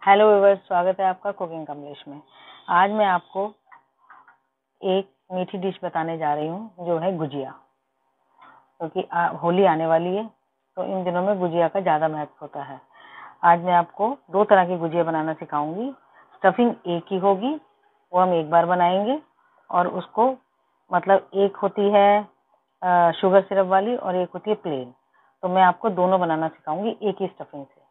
Hello viewers, स्वागत है आपका कुकिंग कमलेश में। आज मैं आपको एक मीठी डिश बताने जा रही हूँ जो है गुजिया। क्योंकि होली आने वाली है तो इन दिनों में गुजिया का ज़्यादा महत्व होता है। आज मैं आपको दो तरह की गुजिया बनाना सिखाऊंगी। स्टफिंग एक ही होगी, वो हम एक बार बनाएंगे, और उसको मतलब एक होती है शुगर सिरप वाली और एक होती है प्लेन। तो मैं आपको दोनों बनाना सिखाऊंगी एक ही स्टफिंग से।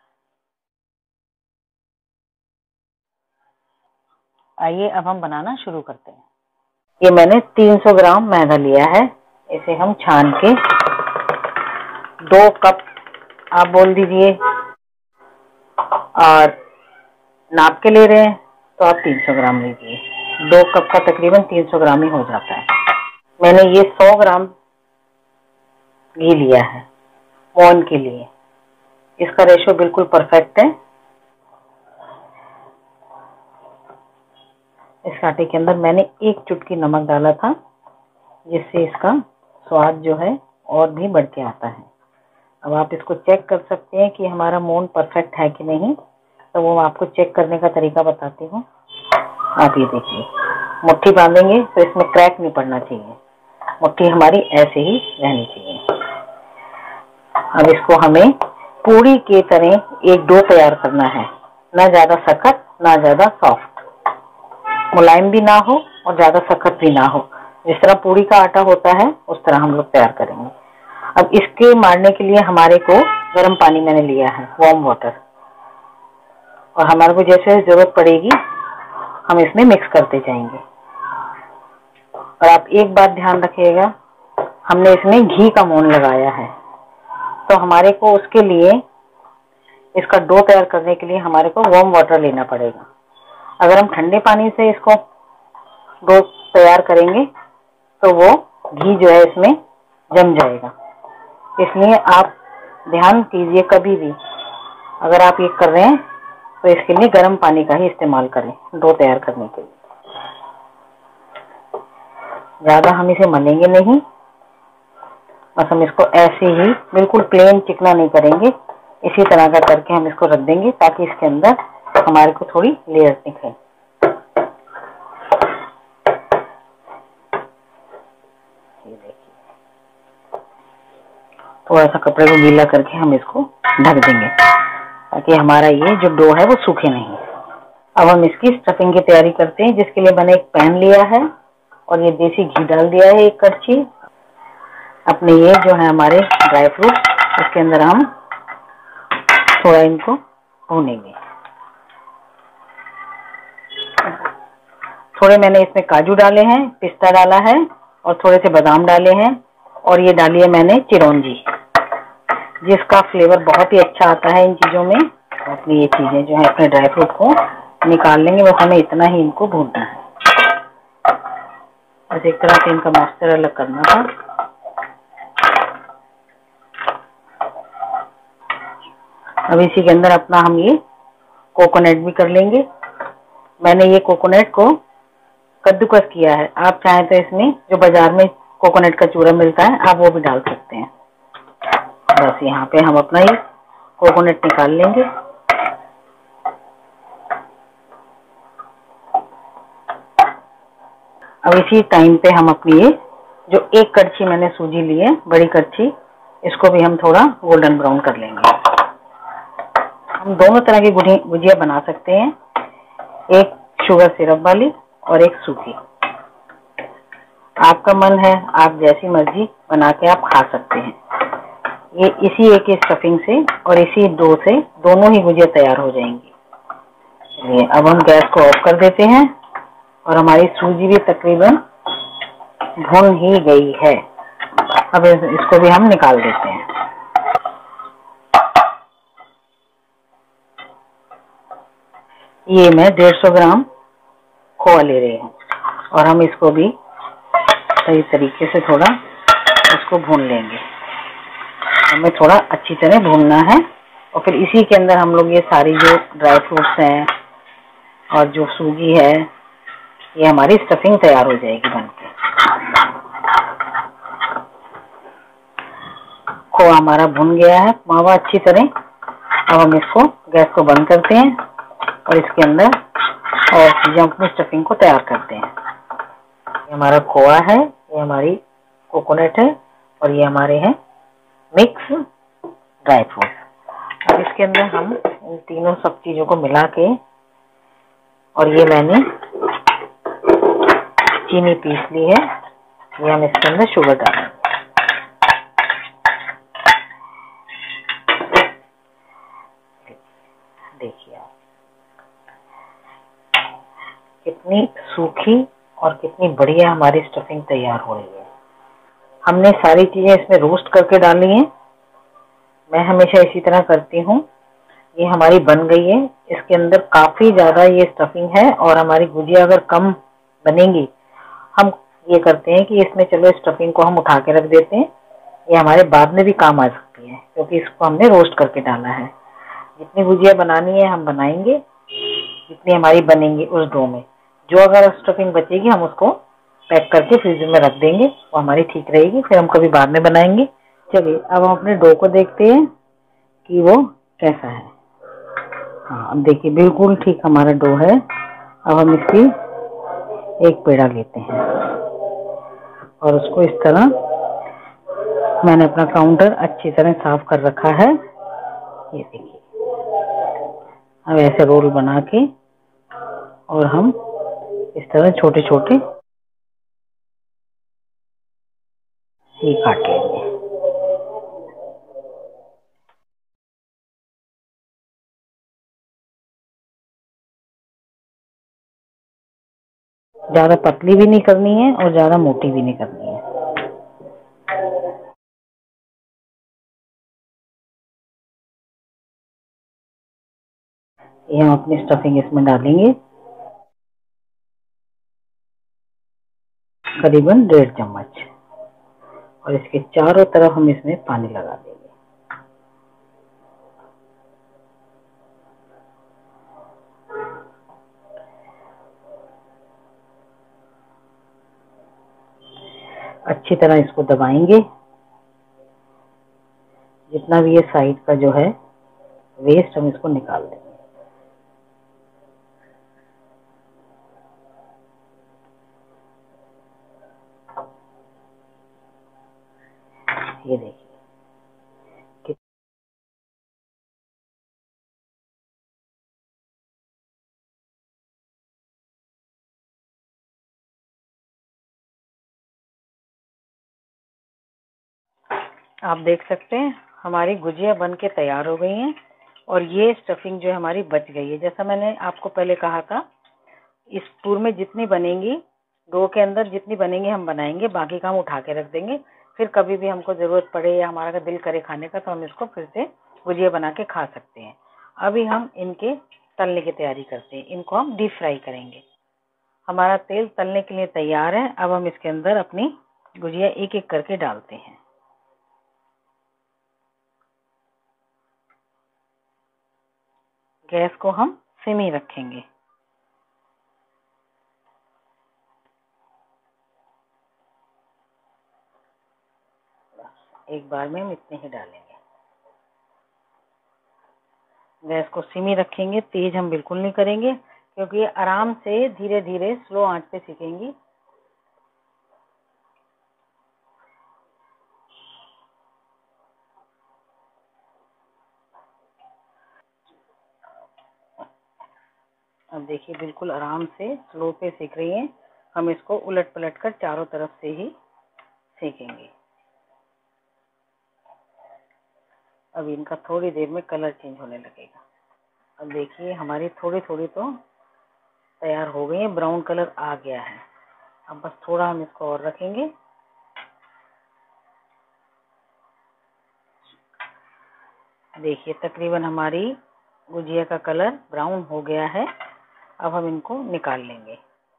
आइए अब हम बनाना शुरू करते हैं। ये मैंने 300 ग्राम मैदा लिया है। इसे हम छान के 2 कप आप बोल दीजिए, और नाप के ले रहे हैं तो आप 300 ग्राम लीजिए। 2 कप का तकरीबन 300 ग्राम ही हो जाता है। मैंने ये 100 ग्राम घी लिया है मोहन के लिए। इसका रेशो बिल्कुल परफेक्ट है। इस आटे के अंदर मैंने 1 चुटकी नमक डाला था, जिससे इसका स्वाद जो है और भी बढ़ के आता है। अब आप इसको चेक कर सकते हैं कि हमारा मोहन परफेक्ट है कि नहीं। तो वो आपको चेक करने का तरीका बताती हूँ। आप ये देखिए, मुट्ठी बांधेंगे तो इसमें क्रैक नहीं पड़ना चाहिए, मुट्ठी हमारी ऐसे ही रहनी चाहिए। अब इसको हमें पूरी की तरह एक डो तैयार करना है, ना ज्यादा सख्त ना ज्यादा सॉफ्ट, मुलायम भी ना हो और ज्यादा सख्त भी ना हो। जिस तरह पूरी का आटा होता है उस तरह हम लोग तैयार करेंगे। अब इसके मारने के लिए हमारे को गर्म पानी मैंने लिया है, वार्म वाटर, और हमारे को जैसे जरूरत पड़ेगी हम इसमें मिक्स करते जाएंगे। और आप एक बात ध्यान रखिएगा, हमने इसमें घी का मोहन लगाया है, तो हमारे को उसके लिए इसका डो तैयार करने के लिए हमारे को वार्म वाटर लेना पड़ेगा। अगर हम ठंडे पानी से इसको डो तैयार करेंगे तो वो घी जो है इसमें जम जाएगा। इसलिए आप ध्यान कीजिए, कभी भी अगर आप ये कर रहे हैं तो इसके लिए गर्म पानी का ही इस्तेमाल करें डो तैयार करने के लिए। ज्यादा हम इसे मलेंगे नहीं, बस हम इसको ऐसे ही बिल्कुल प्लेन चिकना नहीं करेंगे। इसी तरह का करके हम इसको रख देंगे ताकि इसके अंदर हमारे को थोड़ी लेयर दिखे। ये देखिए, थोड़ा सा कपड़े को गीला करके हम इसको ढक देंगे ताकि हमारा ये जो डो है वो सूखे नहीं। अब हम इसकी स्टफिंग की तैयारी करते हैं, जिसके लिए मैंने एक पैन लिया है और ये देसी घी डाल दिया है 1 कड़छी। अपने ये जो है हमारे ड्राई फ्रूट, इसके अंदर हम थोड़ा इनको भूनेंगे। थोड़े मैंने इसमें काजू डाले हैं, पिस्ता डाला है और थोड़े से बादाम डाले हैं, और ये डाली है मैंने चिरौंजी, जिसका फ्लेवर बहुत ही अच्छा आता है इन चीजों में। अपनी ये चीजें जो है अपने ड्राई फ्रूट को निकाल लेंगे, बस हमें इतना ही इनको भूनना है। बस एक तरह से इनका मॉइस्चर अलग करना था। अब इसी के अंदर अपना हम ये कोकोनट भी कर लेंगे। मैंने ये कोकोनट को कद्दूकस किया है। आप चाहें तो इसमें जो बाजार में कोकोनट का चूरा मिलता है आप वो भी डाल सकते हैं। बस यहाँ पे हम अपना ये कोकोनट निकाल लेंगे। अब इसी टाइम पे हम अपनी ये जो 1 कड़छी मैंने सूजी ली है, बड़ी कड़छी, इसको भी हम थोड़ा गोल्डन ब्राउन कर लेंगे। हम दोनों तरह की गुजिया बना सकते हैं, एक शुगर सिरप वाली और एक सूखी। आपका मन है, आप जैसी मर्जी बना के आप खा सकते हैं। ये इसी एक ही स्टफिंग से और इसी डो से दोनों ही गुजिया तैयार हो जाएंगी। चलिए अब हम गैस को ऑफ कर देते हैं, और हमारी सूजी भी तकरीबन भुन ही गई है। अब इसको भी हम निकाल देते हैं। ये मैं 150 ग्राम खोआ ले रही हूँ, और हम इसको भी सही तरीके से थोड़ा इसको भून लेंगे। हमें थोड़ा अच्छी तरह भूनना है, और फिर इसी के अंदर हम लोग ये सारी जो ड्राई फ्रूट्स हैं और जो सूजी है, ये हमारी स्टफिंग तैयार हो जाएगी बनके। खोआ हमारा भुन गया है मावा अच्छी तरह। अब हम इसको गैस को बंद करते हैं और इसके अंदर और चीजें अपनी स्टफिंग को तैयार करते हैं। ये हमारा खोआ है, ये हमारी कोकोनट है और ये हमारे हैं मिक्स ड्राई फ्रूट। अब इसके अंदर हम इन तीनों सब चीजों को मिला के, और ये मैंने चीनी पीस ली है, ये हम इसके अंदर शुगर डालेंगे। देखिए आप कितनी सूखी और कितनी बढ़िया हमारी स्टफिंग तैयार हो रही है। हमने सारी चीजें इसमें रोस्ट करके डाली हैं। मैं हमेशा इसी तरह करती हूँ। ये हमारी बन गई है। इसके अंदर काफी ज्यादा ये स्टफिंग है और हमारी गुजिया अगर कम बनेगी, हम ये करते हैं कि इसमें चलो स्टफिंग को हम उठा के रख देते हैं, ये हमारे बाद में भी काम आ सकती है क्योंकि इसको हमने रोस्ट करके डाला है। जितनी गुजिया बनानी है हम बनाएंगे, जितनी हमारी बनेंगी उस डो में। जो अगर स्टफिंग बचेगी हम उसको पैक करके फ्रीजर में रख देंगे, वो हमारी ठीक रहेगी, फिर हम कभी बाद में बनाएंगे। चलिए अब हम अपने डो को देखते हैं कि वो कैसा है। हाँ, अब देखिए बिल्कुल ठीक हमारा डो है। अब हम इसकी एक पेड़ा लेते हैं और उसको इस तरह, मैंने अपना काउंटर अच्छी तरह साफ कर रखा है, ये देखिए। अब ऐसे रोल बना के और हम इस तरह छोटे छोटे ये काट लेंगे। ज्यादा पतली भी नहीं करनी है और ज्यादा मोटी भी नहीं करनी है। ये हम अपनी स्टफिंग इसमें डालेंगे, करीबन 1.5 चम्मच, और इसके चारों तरफ हम इसमें पानी लगा देंगे। अच्छी तरह इसको दबाएंगे। जितना भी ये साइड का जो है वेस्ट, हम इसको निकाल देंगे। ये देखिए आप देख सकते हैं हमारी गुजिया बन के तैयार हो गई हैं और ये स्टफिंग जो है हमारी बच गई है। जैसा मैंने आपको पहले कहा था, इस पूर में जितनी बनेंगी, डो के अंदर जितनी बनेंगी हम बनाएंगे, बाकी का हम उठा के रख देंगे। फिर कभी भी हमको जरूरत पड़े या हमारा दिल करे खाने का तो हम इसको फिर से गुजिया बना के खा सकते हैं। अभी हम इनके तलने की तैयारी करते हैं। इनको हम डीप फ्राई करेंगे। हमारा तेल तलने के लिए तैयार है। अब हम इसके अंदर अपनी गुजिया एक एक करके डालते हैं। गैस को हम सिम ही रखेंगे। एक बार में हम इतने ही डालेंगे। गैस को सिम ही रखेंगे, तेज हम बिल्कुल नहीं करेंगे क्योंकि ये आराम से धीरे धीरे स्लो आंच पे सिकेंगी। अब देखिए बिल्कुल आराम से स्लो पे सिक रही है। हम इसको उलट पलट कर चारों तरफ से ही सेकेंगे। अब इनका थोड़ी देर में कलर चेंज होने लगेगा। अब देखिए हमारी थोड़ी थोड़ी तो तैयार हो गई है, ब्राउन कलर आ गया है। अब बस थोड़ा हम इसको और रखेंगे। देखिए तकरीबन हमारी गुजिया का कलर ब्राउन हो गया है। अब हम इनको निकाल लेंगे।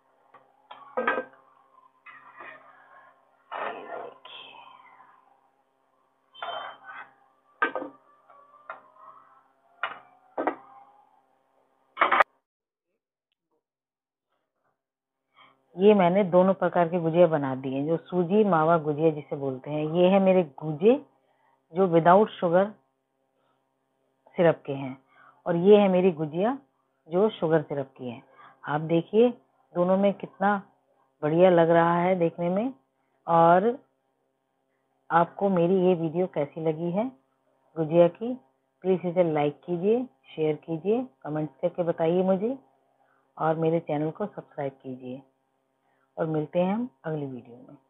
ये मैंने दोनों प्रकार की गुजिया बना दी है। जो सूजी मावा गुजिया जिसे बोलते हैं, ये है मेरे गुजे जो विदाउट शुगर सिरप के हैं, और ये है मेरी गुजिया जो शुगर सिरप की है। आप देखिए दोनों में कितना बढ़िया लग रहा है देखने में। और आपको मेरी ये वीडियो कैसी लगी है गुजिया की, प्लीज़ इसे लाइक कीजिए, शेयर कीजिए, कमेंट्स करके बताइए मुझे, और मेरे चैनल को सब्सक्राइब कीजिए। और मिलते हैं हम अगली वीडियो में।